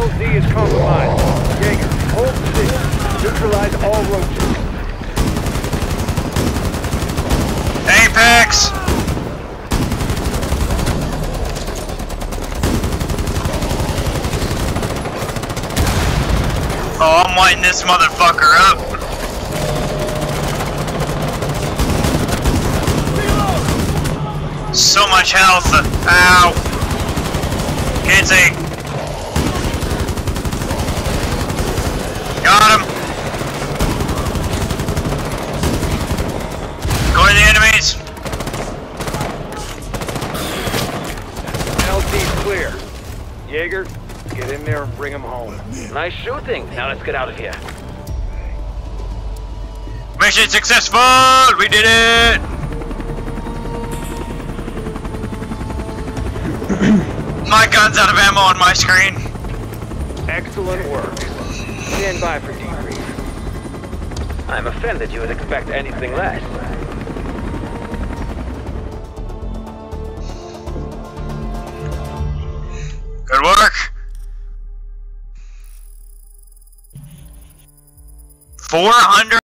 LZ is compromised. Jaeger, hold position. Neutralize all roaches. Apex! Oh, I'm lighting this motherfucker up. So much health. Ow. Can't see. Got him. Go to the enemies. LZ's clear. Jaeger, get in there and bring him home. Nice shooting. Now let's get out of here. Mission successful. We did it. My gun's out of ammo on my screen. Excellent work. Stand by for debrief. I'm offended you would expect anything less. Good work. 400